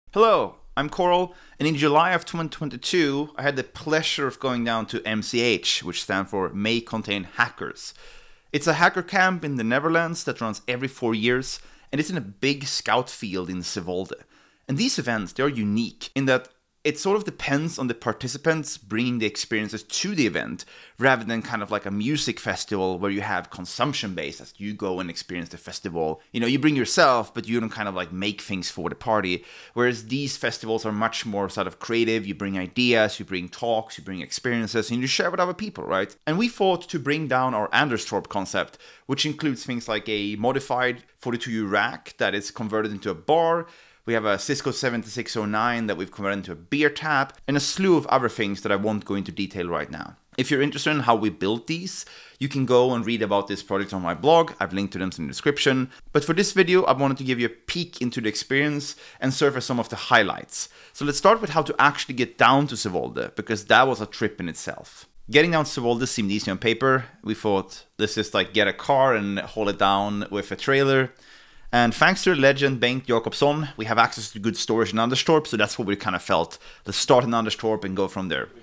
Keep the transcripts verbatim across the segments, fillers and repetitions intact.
Hello, I'm Coral, and in July of twenty twenty-two, I had the pleasure of going down to M C H, which stands for May Contain Hackers. It's a hacker camp in the Netherlands that runs every four years, and it's in a big scout field in Zeewolde. And these events, they are unique in that it sort of depends on the participants bringing the experiences to the event, rather than kind of like a music festival where you have consumption based, as you go and experience the festival. You know, you bring yourself, but you don't kind of like make things for the party. Whereas these festivals are much more sort of creative. You bring ideas, you bring talks, you bring experiences, and you share with other people, right? And we thought to bring down our Anderstorp concept, which includes things like a modified forty-two U rack that is converted into a bar. We have a Cisco seventy-six oh nine that we've converted into a beer tap, and a slew of other things that I won't go into detail right now. If you're interested in how we built these, you can go and read about this project on my blog. I've linked to them in the description. But for this video, I wanted to give you a peek into the experience and surface some of the highlights. So let's start with how to actually get down to Zeewolde, because that was a trip in itself. Getting down to Zeewolde seemed easy on paper. We thought, let's just like get a car and haul it down with a trailer. And thanks to the legend Bengt Jakobsson, we have access to good storage in Anderstorp, so that's what we kind of felt. Let's start in Anderstorp and go from there.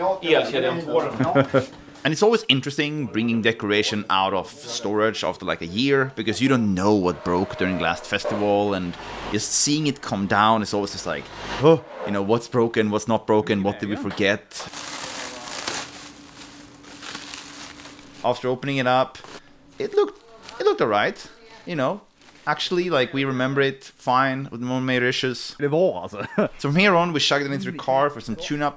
And it's always interesting bringing decoration out of storage after like a year, because you don't know what broke during last festival, and just seeing it come down is always just like, oh, you know, what's broken, what's not broken, what did we forget? After opening it up, it looked, it looked alright, you know. Actually, like, we remember it fine with no major issues. Det var alltså. So from here on, we chugged it into the car for some tune-up.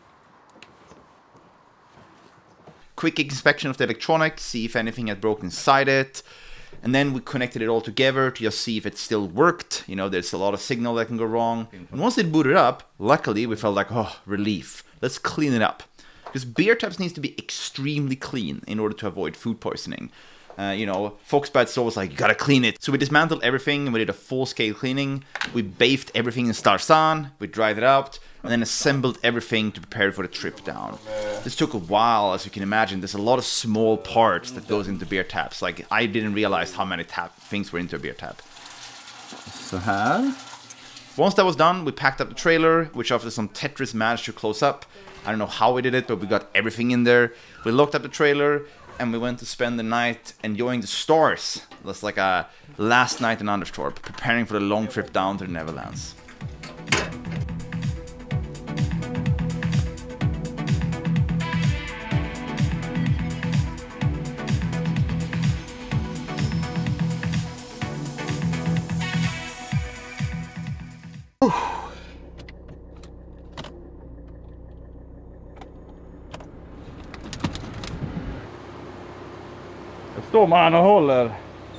Quick inspection of the electronics, see if anything had broken inside it. And then we connected it all together to just see if it still worked. You know, there's a lot of signal that can go wrong. And once it booted up, luckily, we felt like, oh, relief. Let's clean it up. Because beer taps needs to be extremely clean in order to avoid food poisoning. Uh, you know, Foxbat's always like, you gotta clean it. So we dismantled everything and we did a full-scale cleaning. We bathed everything in Starsan, we dried it out, and then assembled everything to prepare it for the trip down. This took a while, as you can imagine. There's a lot of small parts that goes into beer taps. Like, I didn't realize how many tap things were into a beer tap. Så här. Once that was done, we packed up the trailer, which after some Tetris managed to close up. I don't know how we did it, but we got everything in there. We locked up the trailer, and we went to spend the night enjoying the stars. That's like a last night in Anderstorp, preparing for the long trip down to the Netherlands. Står man och håller.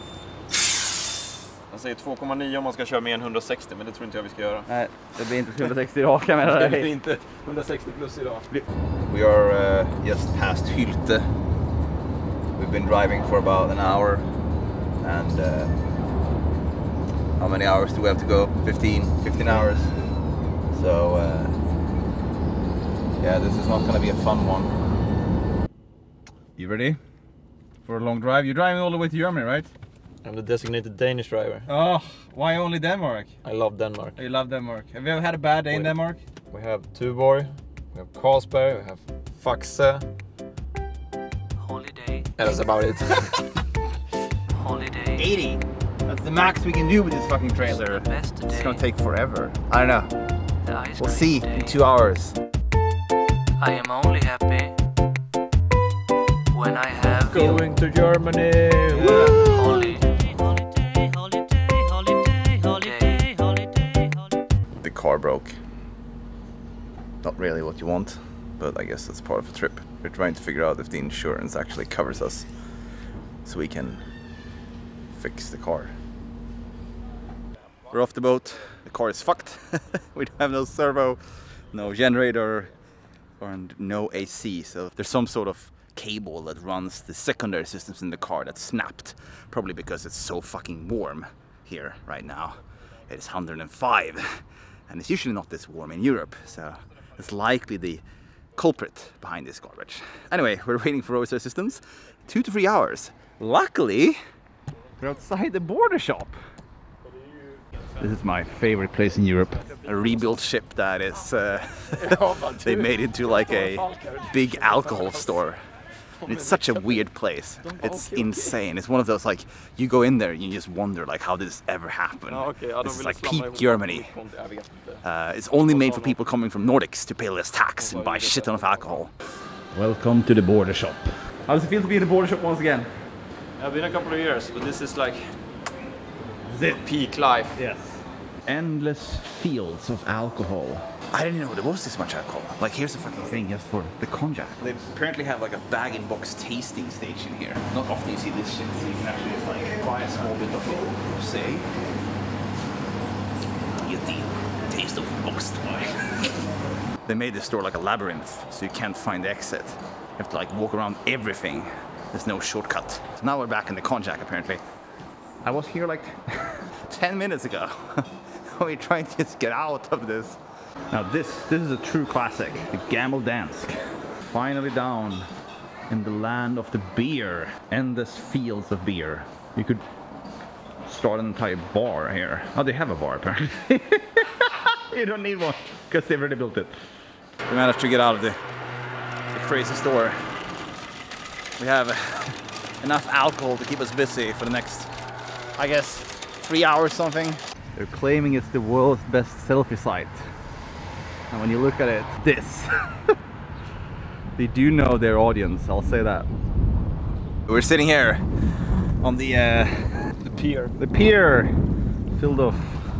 Jag säger två komma nio om man ska köra med en hundrasextio, men det tror inte jag vi ska göra. Nej, det blir inte hundrasextio raka med det. Det blir inte hundrasextio plus idag. We are uh, just past Hylte. We've been driving for about an hour. And uh, how many hours do we have to go? fifteen, fifteen hours. So uh, yeah, this is not going to be a fun one. You ready? For a long drive? You're driving all the way to Germany, right? I'm the designated Danish driver. Oh, why only Denmark? I love Denmark. You love Denmark. Have you ever had a bad day in Wait. Denmark? We have Tuborg, we have Carlsberg, we have Faxe. Holiday. That's about it. Holiday. eighty. That's the max we can do with this fucking trailer. Best It's day. gonna take forever. I don't know. The ice We'll cream see day. in two hours. I am only happy when I have Going to Germany! holiday. Holiday, holiday, holiday, holiday, holiday, holiday. The car broke. Not really what you want, but I guess that's part of the trip. We're trying to figure out if the insurance actually covers us, so we can fix the car. We're off the boat. The car is fucked. We don't have no servo, no generator, and no A C. So there's some sort of cable that runs the secondary systems in the car that snapped, probably because it's so fucking warm here right now. It is one hundred five, and it's usually not this warm in Europe, so it's likely the culprit behind this garbage. Anyway, we're waiting for roadside assistance. Two to three hours. Luckily, we're outside the border shop. This is my favorite place in Europe. a rebuilt ship that is uh, they made into like a big alcohol store. And it's such a weird place. It's insane. It's one of those like you go in there and you just wonder like how did this ever happen? This is like peak Germany. Uh, it's only made for people coming from Nordics to pay less tax and buy shit ton of alcohol. Welcome to the border shop. How does it feel to be in the border shop once again? I've been a couple of years, but this is like Is it? peak life. Yes. Endless fields of alcohol. I didn't know there was this much alcohol. Like here's the fucking thing just for the konjac. They apparently have like a bag-in-box tasting station here. Not often you see this shit, so you can actually just like buy a small bit of it, say. Get the taste of boxed wine. They made this store like a labyrinth, so you can't find the exit. You have to like walk around everything. There's no shortcut. So now we're back in the konjac apparently. I was here like ten minutes ago. We're trying to just get out of this. Now this, this is a true classic, the Gammeldansk. Finally down in the land of the beer. Endless fields of beer. You could start an entire bar here. Oh, they have a bar apparently. You don't need one, because they've already built it. We managed to get out of the, the crazy store. We have enough alcohol to keep us busy for the next, I guess, three hours something. They're claiming it's the world's best selfie site. And when you look at it, this. They do know their audience, I'll say that. We're sitting here on the, uh, The pier. the pier filled of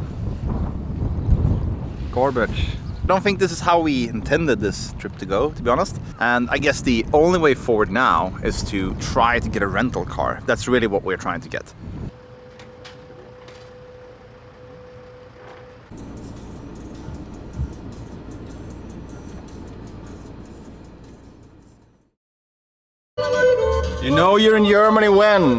garbage. I don't think this is how we intended this trip to go, to be honest. And I guess the only way forward now is to try to get a rental car. That's really what we're trying to get. You know you're in Germany when?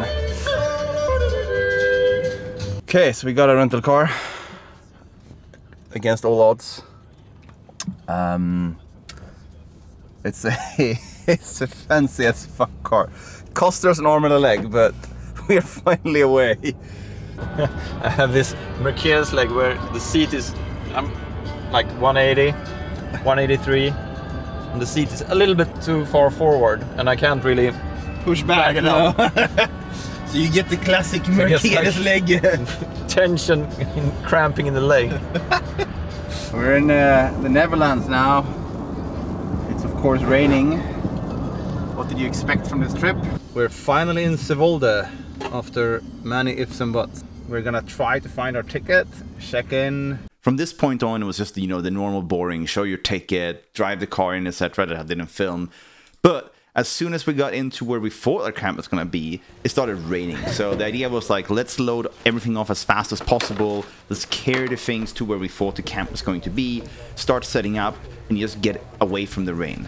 Okay, so we got a rental car. Against all odds. Um, it's a it's a fancy as fuck car. Cost us an arm and a leg, but we're finally away. I have this Mercedes leg where the seat is um, like one eighty, one eighty-three, and the seat is a little bit too far forward, and I can't really Push back, it up. So you get the classic I guess, Mercedes like- leg. tension and cramping in the leg. We're in uh, the Netherlands now. It's of course raining. What did you expect from this trip? We're finally in Zeewolde after many ifs and buts. We're gonna try to find our ticket, check in. From this point on, it was just, you know, the normal boring, show your ticket, drive the car in, et cetera that I didn't film. But as soon as we got into where we thought our camp was gonna be, it started raining. So the idea was like, let's load everything off as fast as possible. Let's carry the things to where we thought the camp was going to be, start setting up, and just get away from the rain.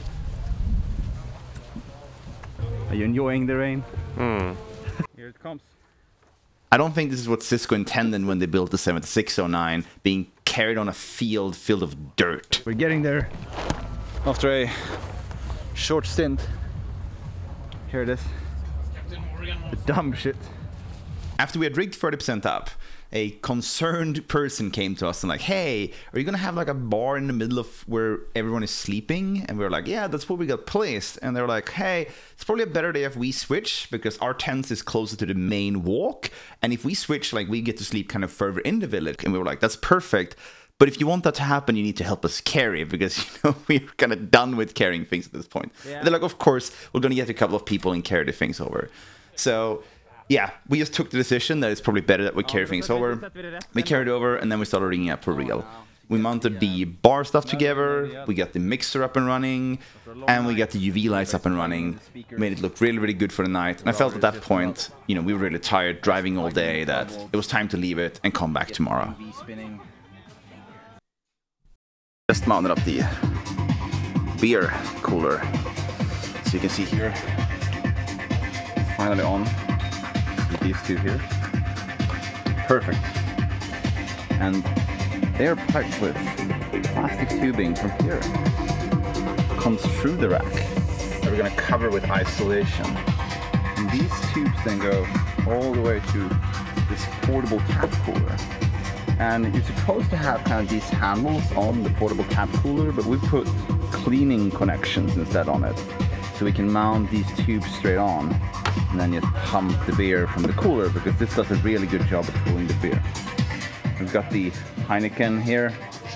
Are you enjoying the rain? Mm. Here it comes. I don't think this is what Cisco intended when they built the seventy-six oh nine, being carried on a field filled of dirt. We're getting there after a short stint. Here it is. The dumb shit. After we had rigged thirty percent up, a concerned person came to us and like, hey, are you gonna have like a bar in the middle of where everyone is sleeping? And we were like, yeah, that's where we got placed. And they were like, hey, it's probably a better day if we switch because our tent is closer to the main walk. And if we switch, like we get to sleep kind of further in the village. And we were like, that's perfect. But if you want that to happen, you need to help us carry because, you know, we're kind of done with carrying things at this point. Yeah. They're like, of course, we're going to get a couple of people and carry the things over. So, yeah, we just took the decision that it's probably better that we carry things over. We carried over and then we started rigging up for real. We mounted the bar stuff together, we got the mixer up and running, and we got the U V lights up and running. Made it look really, really good for the night. And I felt at that point, you know, we were really tired driving all day that it was time to leave it and come back tomorrow. Just mounted up the beer cooler. So you can see here, finally on with these two here. Perfect. And they are piped with plastic tubing from here. Comes through the rack that we're gonna cover with isolation. And these tubes then go all the way to this portable tap cooler. And you're supposed to have kind of these handles on the portable tap cooler, but we put cleaning connections instead on it. So we can mount these tubes straight on and then just pump the beer from the cooler, because this does a really good job of cooling the beer. We've got the Heineken here.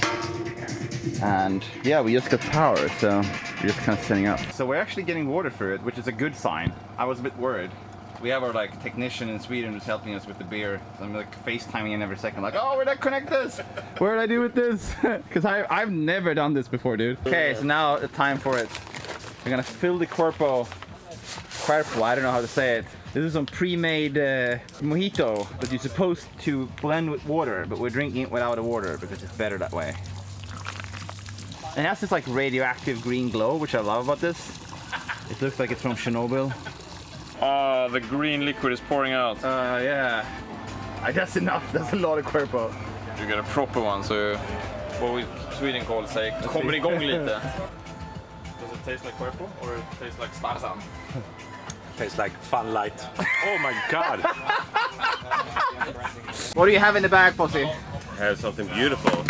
And yeah, we just got power, so we're just kind of setting up. So we're actually getting water through it, which is a good sign. I was a bit worried. We have our like technician in Sweden who's helping us with the beer. So I'm like FaceTiming in every second, like, oh, where'd I connect this? What did I do with this? Because I've never done this before, dude. Okay, so now the time for it. We're gonna fill the Cuerpo. Cuerpo, I don't know how to say it. This is some pre-made uh, mojito that you're supposed to blend with water, but we're drinking it without the water because it's better that way. And it has this like radioactive green glow, which I love about this. It looks like it's from Chernobyl. Oh, the green liquid is pouring out. Uh, yeah. Uh, that's enough. That's a lot of Cuerpo. You get a proper one, so what we Sweden call say, kommer igång lite. Does it taste like Cuerpo or it tastes like Starzan? Tastes like Fun Light. Oh my god! What do you have in the bag, Posse? I have something beautiful.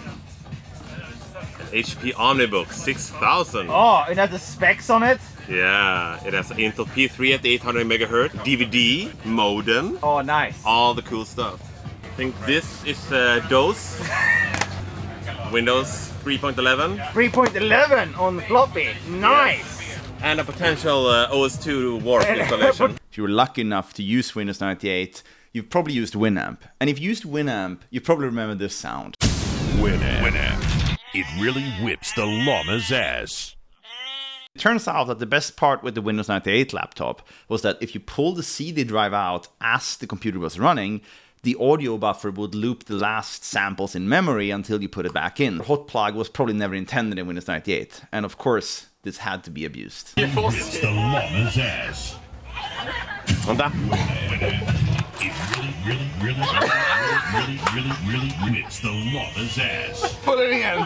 H P Omnibook six thousand. Oh, it has the specs on it? Yeah, it has Intel P three at eight hundred megahertz, D V D, modem. Oh, nice. All the cool stuff. I think this is uh, DOS. Windows three point eleven. three point eleven on floppy. Nice. Yes. And a potential uh, O S two Warp installation. If you were lucky enough to use Windows ninety-eight, you've probably used Winamp. And if you used Winamp, you probably remember this sound. Winamp. Winamp. It really whips the llama's ass. It turns out that the best part with the Windows ninety-eight laptop was that if you pulled the C D drive out as the computer was running, the audio buffer would loop the last samples in memory until you put it back in. The hot plug was probably never intended in Windows ninety-eight, and of course, this had to be abused. It whips the llama's ass. Vänta. It really, really, really, really, really, really, really whips the llama's ass. Put it in.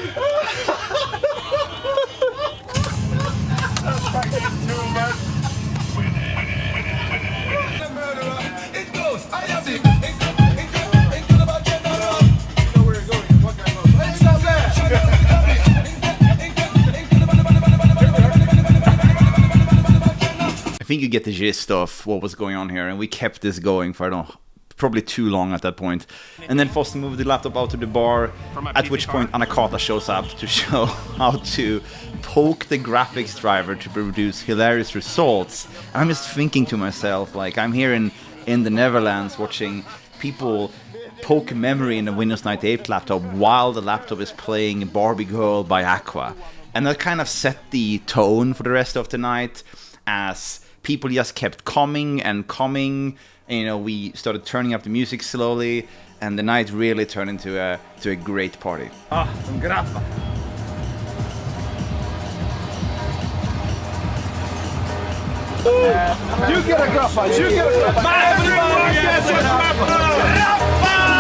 I think you get the gist of what was going on here, and we kept this going for, I don't know, probably too long at that point. And then Foster moved the laptop out to the bar, at which point Anakata shows up to show how to poke the graphics driver to produce hilarious results. And I'm just thinking to myself, like, I'm here in, in the Netherlands watching people poke memory in a Windows ninety-eight laptop while the laptop is playing Barbie Girl by Aqua. And that kind of set the tone for the rest of the night, as people just kept coming and coming. And, you know, we started turning up the music slowly, and the night really turned into a to a great party. Ah, some grappa. You get a grappa. You get a grappa.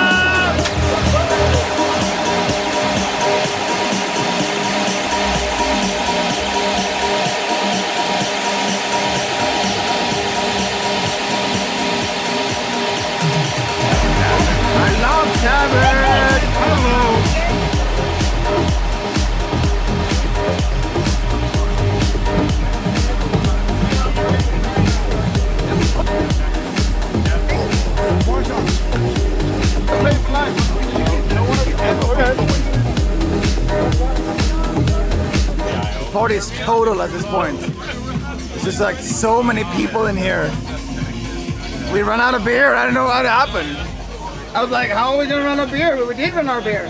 The party is total at this point. There's just like so many people in here. We run out of beer. I don't know how it happened. I was like, how are we gonna run out of beer? But we did run out of beer.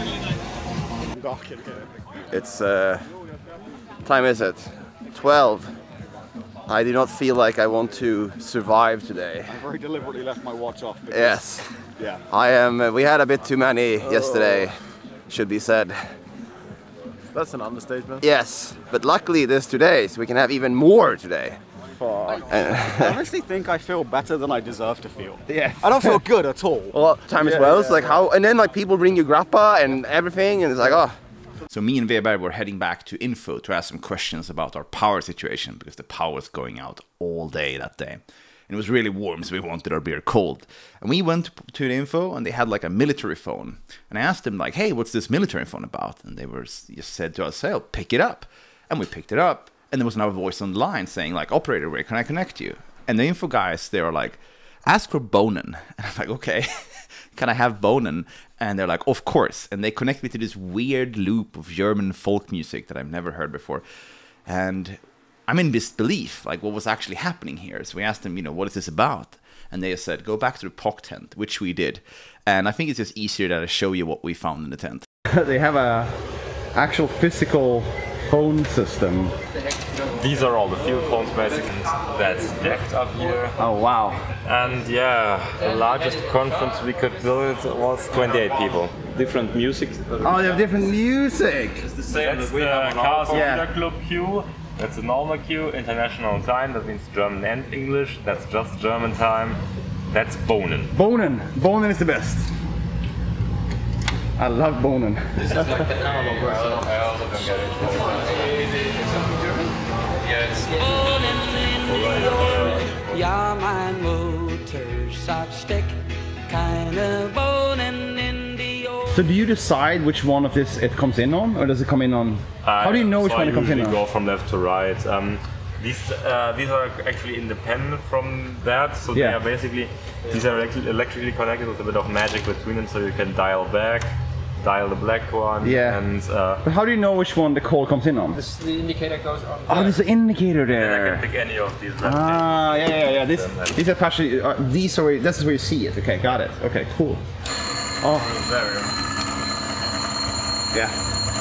It's uh, time is it? twelve. I do not feel like I want to survive today. I very deliberately left my watch off. Because, Yes. Yeah. I am. Uh, we had a bit too many yesterday, should be said. That's an understatement. Yes, but luckily there's today, so we can have even more today. I honestly think I feel better than I deserve to feel. Yeah. I don't feel good at all. Well, time as Yeah, well. yeah, It's like how, and then like people bring you grappa and everything, and it's like, oh. So me and Weber were heading back to Info to ask some questions about our power situation, because the power was going out all day that day. And it was really warm, so we wanted our beer cold. And we went to the info, and they had like a military phone. And I asked them like, hey, what's this military phone about? And they were just said to us, hey, pick it up. And we picked it up, and there was another voice on the line saying like, operator, where can I connect you? And the info guys, they were like, ask for Bonen. And I'm like, okay, can I have Bonen? And they're like, of course. And they connect me to this weird loop of German folk music that I've never heard before. And I'm in disbelief, like what was actually happening here. So we asked them, you know, what is this about? And they said, go back to the P O C tent, which we did. And I think it's just easier that I show you what we found in the tent. They have a actual physical phone system. These are all the field phones basically that's decked up here. Oh wow. And yeah, the largest conference we could build was twenty-eight people. Different music. Oh, they have different music! It's the same as we have on our Yeah. Club queue. That's a normal queue, international time, that means German and English. That's just German time. That's Bonen. Bonen! Bonen is the best. I love Bonen. This is like the analog version. I also don't get it. Yes. Ja, mein Motorsatzsteck, keine Bohnen in die Ohren. So do you decide which one of this it comes in on, or does it come in on? How do you know which so one I it comes in on? usually go from left to right. Um, these uh, these are actually independent from that, so Yeah. they are basically these are elect- electrically connected with a bit of magic between them, so you can dial back, dial the black one, Yeah. and uh, But how do you know which one the call comes in on? This, the indicator goes on. Oh, there's an indicator then I there. can pick any of these. Ah, yeah, yeah, yeah. This, Then these are actually uh, these are where, this is where you see it. Okay, got it. Okay, cool. Oh, Very. yeah.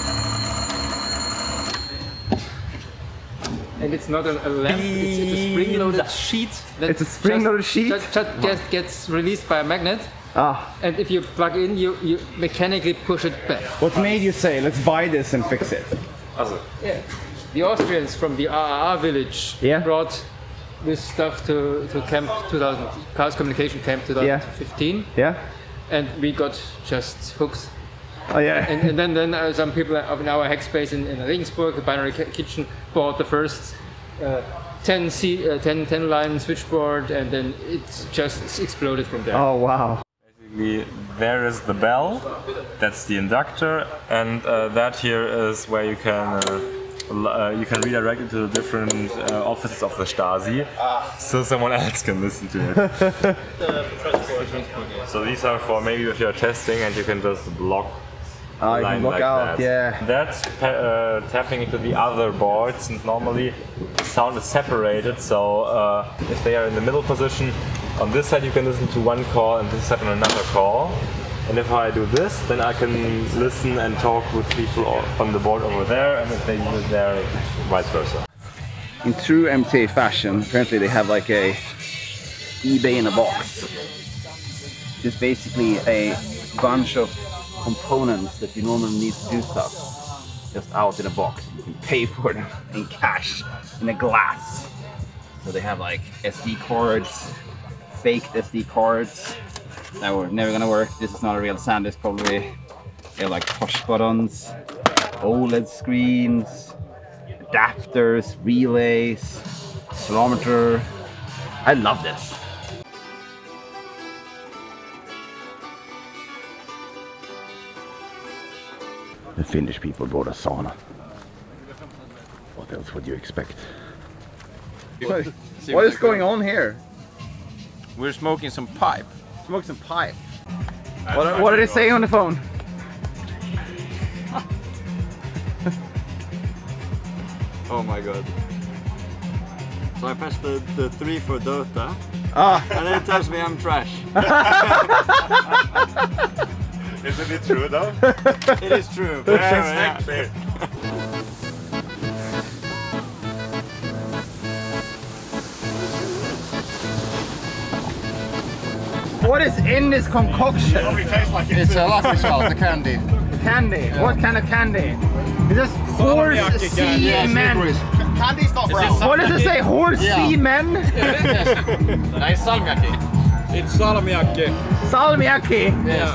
And it's not a, a lamp, it's, it's a spring-loaded sheet. That It's a spring-loaded just, sheet? Just, just gets, gets released by a magnet. Ah, And if you plug in, you, you mechanically push it back. what made you say let's buy this and fix it? Also, Yeah. The Austrians from the R R R village Yeah. brought this stuff to, to Camp two thousand, Chaos Communication Camp twenty fifteen. Yeah. And we got just hooks. Oh yeah. And, and then, then uh, some people up in our hack space in, in Regensburg, the Binary Ki- Kitchen, bought the first uh, ten, C, uh, ten, ten line switchboard, and then it just exploded from there. Oh wow. basically, there is the bell. That's the inductor, and uh, that here is where you can. Uh, Uh, you can redirect it to the different uh, offices of the Stasi, so someone else can listen to it. So these are for maybe if you're testing and you can just block Ah, a you can line block like out, that. yeah. That's uh, tapping into the other boards, and normally the sound is separated. So uh, if they are in the middle position, on this side you can listen to one call, and this side on another call. And if I do this, then I can listen and talk with people on the board over there, and if they do it there, vice versa. In true M T A fashion, apparently they have like a eBay in a box. It's basically a bunch of components that you normally need to do stuff just out in a box. You can pay for them in cash, in a glass. So they have like S D cards, faked S D cards. That were never gonna work. This is not a real SanDisk probably. They have like push buttons, OLED screens, adapters, relays, accelerometer. I love this. The Finnish people brought a sauna. What else would you expect? What, what is going on here? We're smoking some pipe. Smoke some pipe. What, what did it say on the phone? Oh my god. So I pressed the, the three for Dota, Ah. and then it tells me I'm trash. Isn't it true though? It is true. Yeah, exactly. What is in this concoction? It's a lucky shot, the candy. Candy. What kind of candy? Is this horse semen? Candy's not brown. What does it say? Horse Yeah. semen? Nice salmiakki. It's salmiakki. Salmiakki. Yes.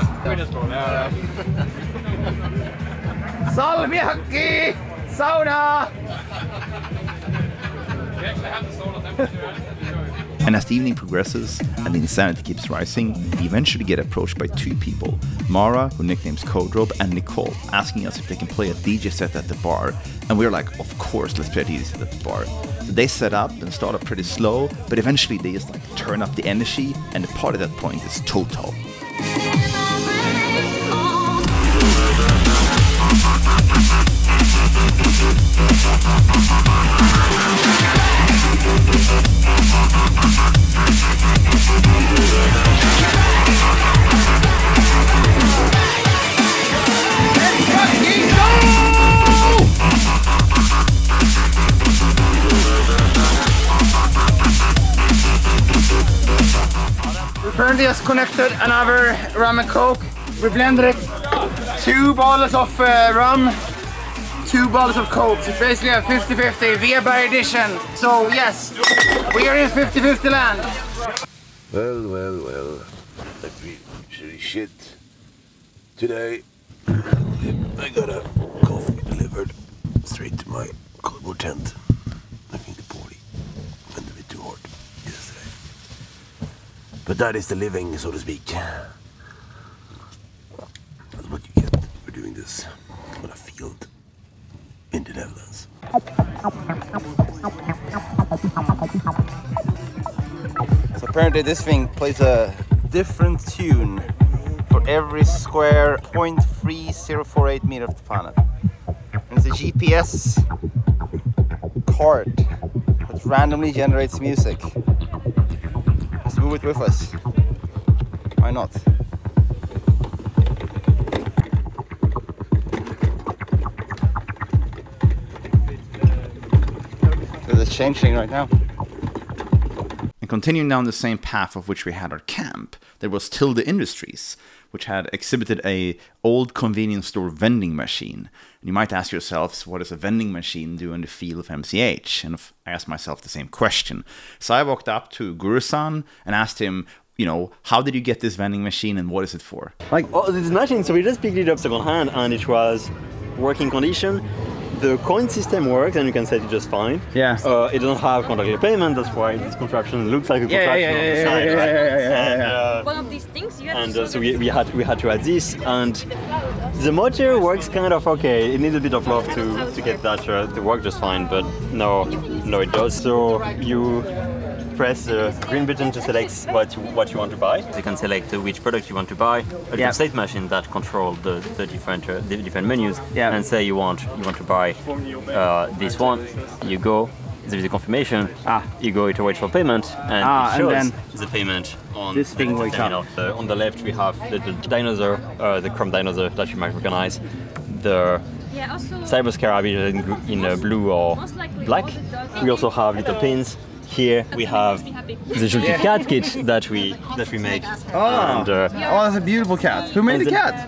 Salmiakki. Sauna. And as the evening progresses and the insanity keeps rising, we eventually get approached by two people, Mara, who nicknames Codrobe, and Nicole, asking us if they can play a D J set at the bar. And we're like, of course, let's play a D J set at the bar. So they set up and start up pretty slow, but eventually they just like turn up the energy, and the party at that point is total. We currently just connected another rum and coke. We blended it. Two bottles of uh, rum, two bottles of coke. It's basically a fifty fifty Weber edition. So yes, we are in fifty fifty land. Well, well, well. Let's be shitty shit. Today, I got a coffee delivered straight to my cardboard tent. I think the party went a bit too hard yesterday. But that is the living, so to speak. That's what you get for doing this on a field in the Netherlands. So apparently this thing plays a different tune for every square zero point three zero four eight meter of the planet. And it's a G P S card that randomly generates music. Let's move it with us. Why not? There's a changing right now. And continuing down the same path of which we had our camp, there was Tilde Industries, which had exhibited a old convenience store vending machine. And you might ask yourselves, what does a vending machine do in the field of M C H? And I asked myself the same question. So I walked up to Guru-san and asked him, you know, how did you get this vending machine and what is it for? Like, oh, this machine, so we just picked it up second hand and it was working condition. The coin system works and you can set it just fine. Yeah. Uh, it doesn't have contactless payment, that's why this contraption looks like a Yeah, contraption yeah, on yeah, the side, yeah, right? yeah, yeah, yeah, And, yeah. uh, One of these things you have and to uh, so we, we had we had to add this, and the motor works kind of okay. It needs a bit of love to to get that uh, to work just fine, but no, no, it does. So you press the green button to select what you, what you want to buy. You can select uh, which product you want to buy. A little Yeah. state machine that control the, the different uh, the different menus. Yeah. And say you want you want to buy uh, this one. You go. There is a confirmation. Ah. You go to wait for payment, and Ah, it shows and the payment on this the thing wakes up. terminal. Uh, on the left we have the, the dinosaur, uh, the chrome dinosaur that you might recognize. The Yeah, also cyber scarab in, in uh, blue or black. We also have little pins. Here we have the Julti cat kit that we that we make. Oh, And, uh, oh, that's a beautiful cat. Who made and the the- cat?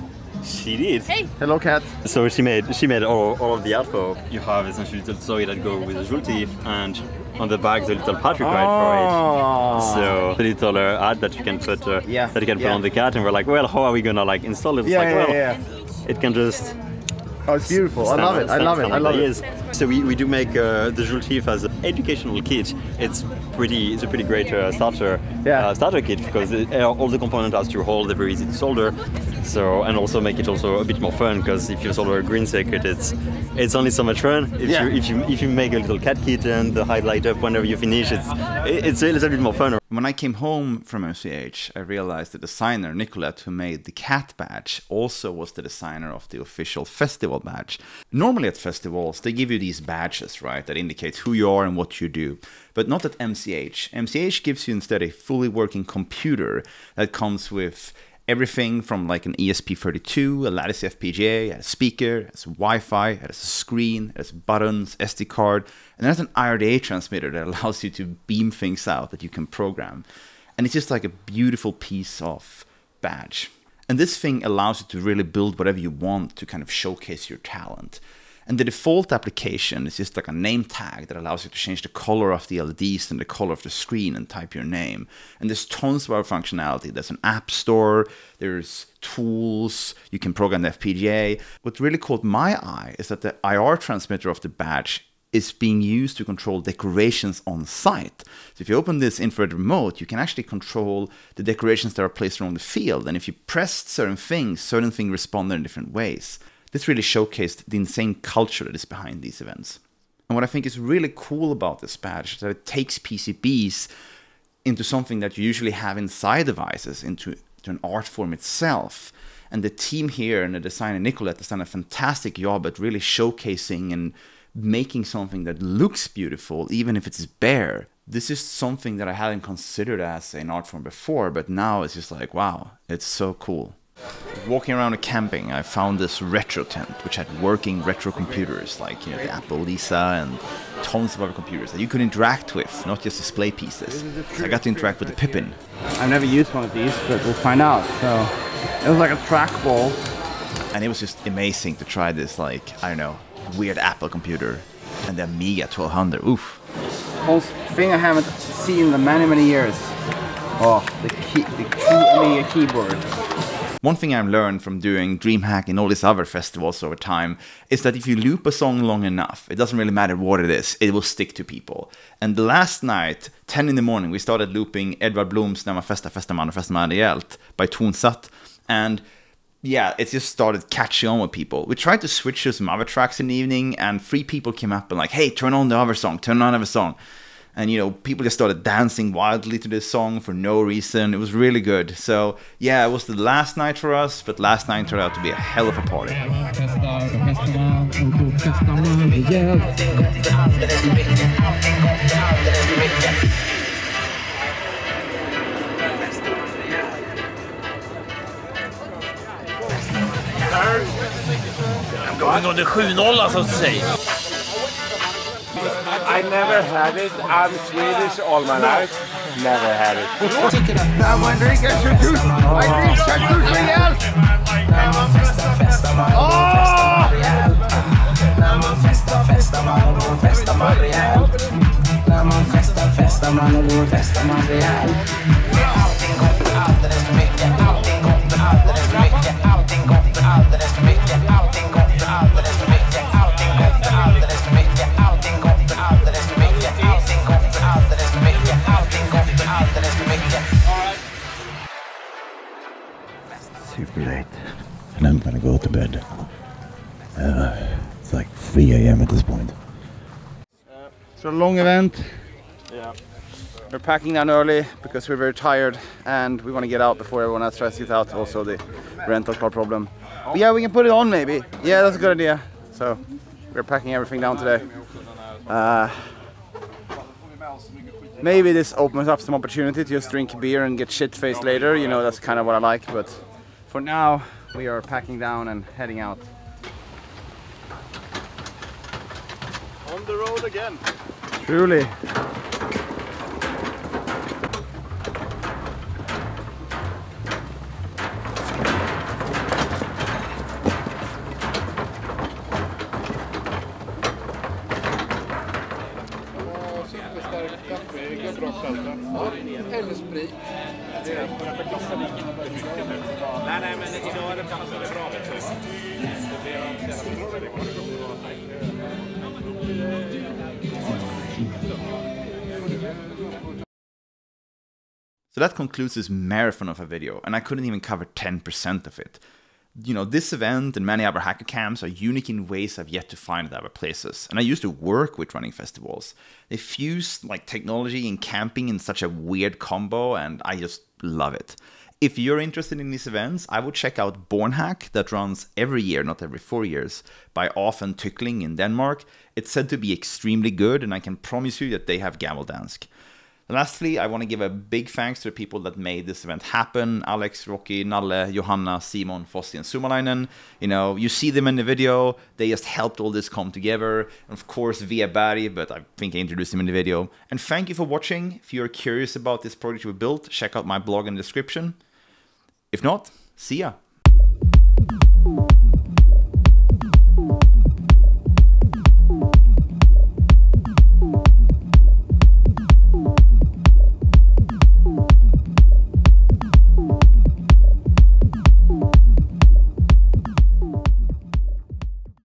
She did. Hey. Hello, cat. So she made she made all, all of the art for. You have essentially little toy that go with the Julti, and on the back the little Patrick ride Oh. for it. So the little uh, ad that you can put uh, Yeah, that you can put yeah. on the cat, and we're like, well, how are we gonna like install it? It's Yeah, like, yeah, well, yeah, it can just. Oh, it's beautiful. I love it. I love it. I love it. So we, we do make uh, the Jules Thief as an educational kit. It's pretty. It's a pretty great uh, starter Yeah. uh, starter kit because it, uh, all the components are to hold. They're very easy to solder. So and also make it also a bit more fun because if you solder a green circuit, it's it's only so much fun. If Yeah. you if you if you make a little cat kit and the highlight up whenever you finish, it's it's a little bit more fun. When I came home from M C H, I realized the designer, Nicolette, who made the cat badge, also was the designer of the official festival badge. Normally at festivals, they give you these badges, right, that indicate who you are and what you do. But not at M C H. M C H gives you instead a fully working computer that comes with everything from like an E S P thirty-two, a Lattice F P G A, a speaker, it has Wi-Fi, it has a screen, it has buttons, S D card, and there's an I R D A transmitter that allows you to beam things out that you can program. And it's just like a beautiful piece of badge. And this thing allows you to really build whatever you want to kind of showcase your talent. And the default application is just like a name tag that allows you to change the color of the L E Ds and the color of the screen and type your name. And there's tons of other functionality. There's an app store, there's tools, you can program the F P G A. What really caught my eye is that the I R transmitter of the badge is being used to control decorations on site. So if you open this infrared remote, you can actually control the decorations that are placed around the field. And if you press certain things, certain things respond in different ways. This really showcased the insane culture that is behind these events. And what I think is really cool about this badge is that it takes P C Bs into something that you usually have inside devices, into, into an art form itself. And the team here and the designer Nicolette has done a fantastic job at really showcasing and making something that looks beautiful, even if it's bare. This is something that I hadn't considered as an art form before, but now it's just like, wow, it's so cool. Walking around a camping, I found this retro tent, which had working retro computers, like, you know, the Apple Lisa and tons of other computers that you could interact with, not just display pieces. So I got to interact with the Pippin. I've never used one of these, but we'll find out. So it was like a trackball. And it was just amazing to try this, like, I don't know, weird Apple computer and the Amiga twelve hundred. Oof. Most thing I haven't seen in many, many years. Oh, the, key, the key Amiga keyboard. One thing I've learned from doing DreamHack and all these other festivals over time is that if you loop a song long enough, it doesn't really matter what it is, it will stick to people. And the last night, ten in the morning, we started looping Edvard Blom's När man festar festar man och festar man rejält by Tonsatt. And yeah, it just started catching on with people. We tried to switch to some other tracks in the evening, and three people came up and like, hey, turn on the other song, turn on the other song. And, you know, people just started dancing wildly to this song for no reason. It was really good. So, yeah, it was the last night for us, but last night turned out to be a hell of a party. I'm going on the sju noll, så att säga. I never had it. I'm Swedish all my life. Never had it. Now man dricker chartreuse. I drink chartreuse rejält. Åh! När man festar, festar man och festar man rejält. När man festar, festar man och festar man rejält. Allting går alldeles för mycket. Allting går alldeles för mycket. Allting går alldeles för mycket. Allting går alldeles för mycket. Allting går alldeles för mycket. Allting går alldeles för mycket. Allting går alldeles för mycket. Allting går alldeles för mycket. Super late, and I'm gonna go to bed. Uh, it's like three A M at this point. So a long event. Yeah. We're packing down early because we're very tired and we want to get out before everyone else tries to get out. Also the rental car problem. But yeah, we can put it on maybe. Yeah, that's a good idea. So we're packing everything down today. Uh, maybe this opens up some opportunity to just drink beer and get shit-faced later. You know, that's kind of what I like. But for now, we are packing down and heading out. On the road again. Truly. So that concludes this marathon of a video, and I couldn't even cover ten percent of it. You know, this event and many other hacker camps are unique in ways I've yet to find at other places, and I used to work with running festivals. They fuse like technology and camping in such a weird combo, and I just love it. If you're interested in these events, I would check out Bornhack that runs every year, not every four years, by Offen Tykling in Denmark. It's said to be extremely good, and I can promise you that they have Gameldansk. Lastly, I want to give a big thanks to the people that made this event happen. Alex, Rocky, Nalle, Johanna, Simon, Fossi, and Sumalainen. You know, you see them in the video. They just helped all this come together. And of course, Via Barry, but I think I introduced him in the video. And thank you for watching. If you're curious about this project we built, check out my blog in the description. If not, see ya.